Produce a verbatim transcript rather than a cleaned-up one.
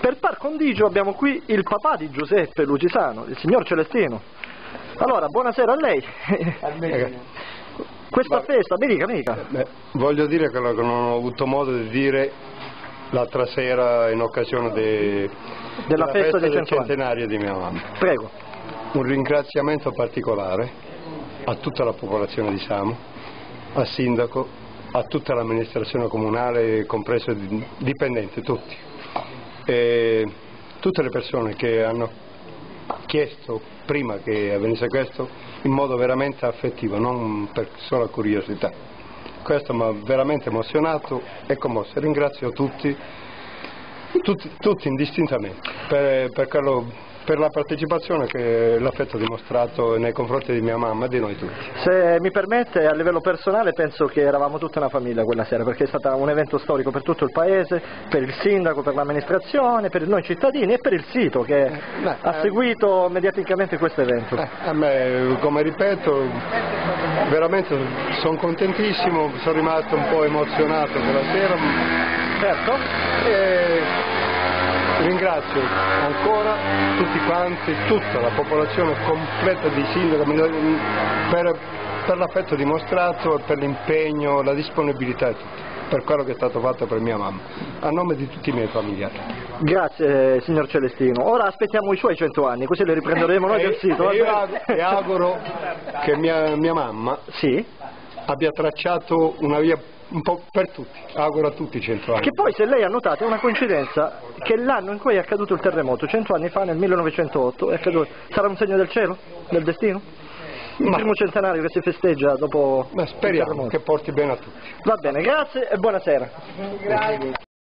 Per par condigio abbiamo qui il papà di Giuseppe Lucisano, il signor Celestino. Allora, buonasera a lei. Questa Vabbè. festa, mi dica, mi dica. Beh, voglio dire quello che non ho avuto modo di dire l'altra sera in occasione de... della festa, festa del cento centenario anni. di mia mamma. Prego. Un ringraziamento particolare a tutta la popolazione di Samo, al sindaco, a tutta l'amministrazione comunale, compreso i dipendenti, tutti. E tutte le persone che hanno chiesto prima che avvenisse questo in modo veramente affettivo, non per sola curiosità. Questo mi ha veramente emozionato e commosso. Ringrazio tutti, tutti, tutti indistintamente per, per, quello, per la partecipazione e l'affetto dimostrato nei confronti di mia mamma e di noi tutti. Se mi permette, a livello personale penso che eravamo tutta una famiglia quella sera, perché è stato un evento storico per tutto il paese, per il sindaco, per l'amministrazione, per noi cittadini e per il sito che eh, beh, ha eh, seguito mediaticamente questo evento. Eh, a me, come ripeto, veramente sono contentissimo, sono rimasto un po' emozionato quella sera. Certo. E ringrazio ancora tutti quanti, tutta la popolazione completa di sindaco per, per l'affetto dimostrato, per l'impegno, la disponibilità e tutto, per quello che è stato fatto per mia mamma, a nome di tutti i miei familiari. Grazie signor Celestino. Ora aspettiamo i suoi cento anni, così le riprenderemo noi e, del sito. E io e auguro che mia, mia mamma sì? abbia tracciato una via un po' per tutti, auguro a tutti cento anni. Che poi, se lei ha notato, è una coincidenza che l'anno in cui è accaduto il terremoto, cento anni fa, nel millenovecentootto, è accaduto. Sarà un segno del cielo? Del destino? Il Ma... primo centenario che si festeggia dopo Ma speriamo che porti bene a tutti. Va bene, grazie e buonasera. Grazie.